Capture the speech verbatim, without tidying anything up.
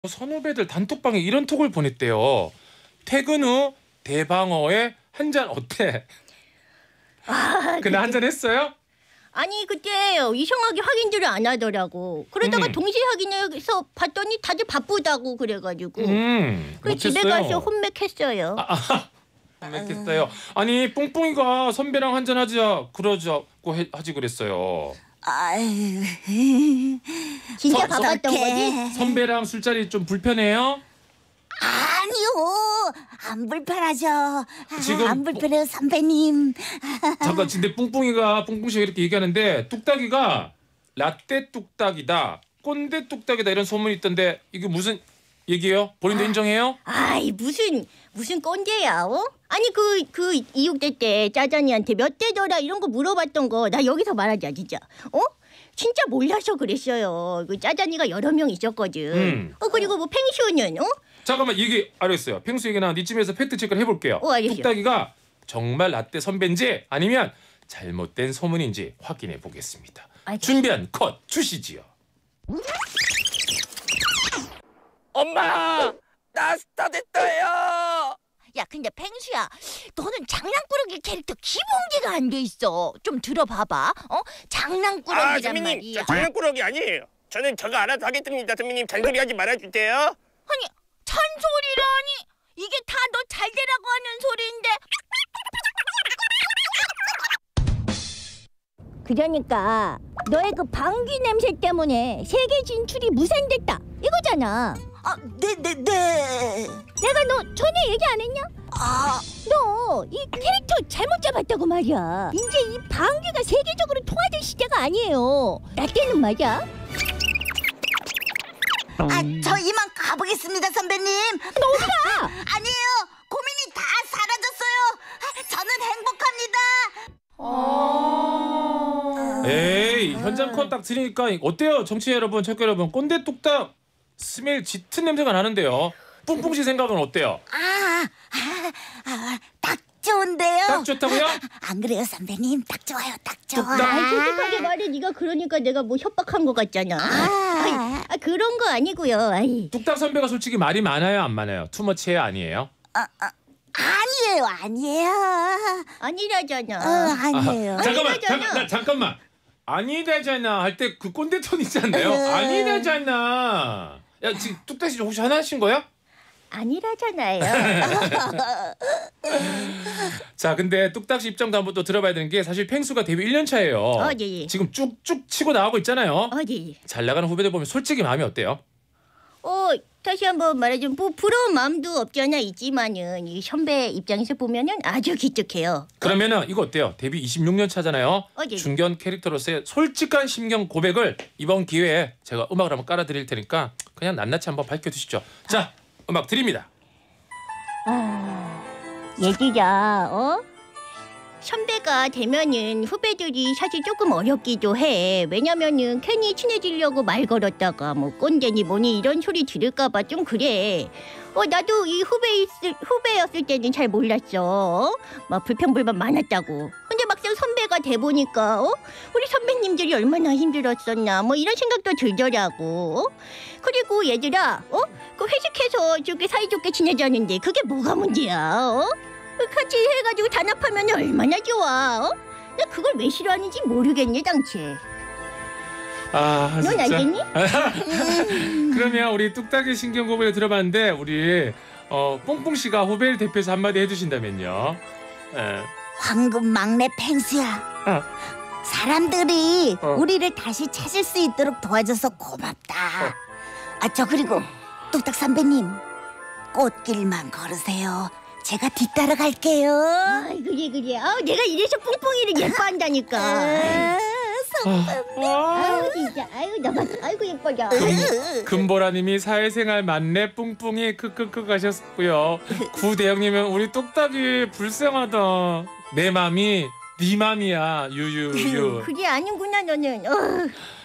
선후배들 단톡방에 이런 톡을 보냈대요. 퇴근 후 대방어에 한 잔 어때? 아, 그날 한 잔 했어요? 아니 그때 이상하게 확인들을 안 하더라고. 그러다가 음. 동시에 확인해서 봤더니 다들 바쁘다고 그래가지고. 음, 그래서 집에 가서 혼맥했어요. 아, 아, 혼맥했어요. 아니 뿡뿡이가 선배랑 한 잔 하자 그러자고 해, 하지 그랬어요. 아유, 진짜 서- 바빴던 어떡해. 거지? 선배랑 술자리 좀 불편해요? 아니요, 안 불편하죠. 아, 지금 안 불편해요, 선배님. 잠깐 근데 뿡뿡이가 뿡뿡씨가 이렇게 얘기하는데 뚝딱이가 라떼 뚝딱이다, 꼰대 뚝딱이다 이런 소문이 있던데 이게 무슨 얘기예요? 본인도 인정해요? 아이 무슨 무슨 꼰대야, 어? 아니 그 그 이육대 때 짜잔이한테 몇 대더라 이런 거 물어봤던 거 나 여기서 말하자 진짜, 어? 진짜 몰라서 그랬어요. 그 짜잔이가 여러 명 있었거든. 음. 어 그리고 뭐 펭수는 어? 잠깐만 얘기 알았어요. 펭수 얘기나 이쯤에서 팩트 체크를 해볼게요. 어, 알겠어요. 뚝딱이가 정말 라떼 선배인지 아니면 잘못된 소문인지 확인해 보겠습니다. 알겠어요. 준비한 컷 주시지요. 엄마, 나 스타 됐어요. 야, 근데 펭수야, 너는 장난꾸러기 캐릭터 기본기가 안 돼 있어. 좀 들어봐봐. 어? 아, 장난꾸러기란 선배님, 말이야. 저 장난꾸러기 아니에요. 저는 저가 알아서 하겠습니다. 선배님, 잔소리하지 말아주세요. 아니, 잔소리라니? 이게 다 너 잘 되라고 하는 소리인데. 그러니까 너의 그 방귀 냄새 때문에 세계 진출이 무산됐다 이거잖아. 아, 네, 네, 네. 내가 너 전에 얘기 안 했냐? 아, 너 이 캐릭터 잘못 잡았다고 말이야. 이제 이 방귀가 세계적으로 통화될 시대가 아니에요. 나 때는 말이야. 아, 저 이만 가보겠습니다, 선배님. 너 어디 가? 아니에요, 고민이 다 사라졌어요. 아, 저는 행복합니다. 에이 현장 컷 딱 들으니까 어때요? 정치 여러분, 청취자 여러분, 꼰대 뚝딱 스멜 짙은 냄새가 나는데요. 뿡뿡씨 생각은 어때요? 아, 아, 아, 딱 좋은데요. 딱 좋다고요? 안 그래요, 선배님? 딱 좋아요, 딱 좋아. 뚝딱. 아, 솔직하게 말해. 네가 그러니까 내가 뭐 협박한 것 같잖아. 아이, 아, 아 그런 거 아니고요. 아이. 뚝딱 선배가 솔직히 말이 많아요, 안 많아요? 투머치예요, 아니에요? 아니에요, 아니에요. 아니라잖아. 어, 아니에요. 아, 잠깐만, 아니라잖아. 잠깐, 나, 잠깐만. 아니라잖아 할 때 그 꼰대 톤 있지 않나요? 에. 아니라잖아. 야 지금 뚝딱 씨 혹시 하나 하신 거야? 아니라잖아요. 자, 근데 뚝딱 씨 입장도 한번 또 들어봐야 되는 게 사실 펭수가 데뷔 일 년 차예요. 어, 예, 예. 지금 쭉쭉 치고 나가고 있잖아요. 어디? 잘 나가는 후배들 보면 솔직히 마음이 어때요? 어 다시 한번 말해주면 뭐 부러운 마음도 없잖아 있지만은 이 선배 입장에서 보면은 아주 기특해요. 그러면은 이거 어때요? 데뷔 이십육 년 차잖아요. 어, 예. 중견 캐릭터로서의 솔직한 심경 고백을 이번 기회에 제가 음악을 한번 깔아드릴 테니까 그냥 낱낱이 한번 밝혀주시죠. 자, 음악 드립니다. 아, 얘기가 어? 선배가 되면은 후배들이 사실 조금 어렵기도 해. 왜냐면은 괜히 친해지려고 말 걸었다가 뭐 꼰대니 뭐니 이런 소리 들을까봐 좀 그래. 어 나도 이 후배 있을, 후배였을 때는 잘 몰랐어. 막 불평불만 많았다고. 근데 막상 선배가 돼 보니까 어? 우리 선배님들이 얼마나 힘들었었나 뭐 이런 생각도 들더라고. 그리고 얘들아, 어? 그 회식해서 저렇게 사이좋게 지내자는데 그게 뭐가 문제야? 어? 같이 해가지고 단합하면 얼마나 좋아, 어? 나 그걸 왜 싫어하는지 모르겠네, 당최. 아, 넌 진짜. 알겠니? 그러면 우리 뚝딱의 신경 고백을 들어봤는데 우리 어, 뽕뽕 씨가 후배를 대표해서 한마디 해주신다면요. 예. 황금 막내 펭수야. 어. 사람들이 어. 우리를 다시 찾을 수 있도록 도와줘서 고맙다. 아, 저 그리고 뚝딱 선배님, 꽃길만 걸으세요. 제가 뒤따라 갈게요. 아이 그래 그래. 아 내가 이래서 뿡뿡이를 예뻐한다니까. 아, 아유 진짜. 아유 나봐. 아이고 예뻐져. 금보라님이 사회생활 만렙 뿡뿡이 크크크 가셨고요. 구대영님은 우리 뚝딱이 불쌍하다. 내 맘이 네 맘이야 유유유. 그게 아니구나 너는. 어.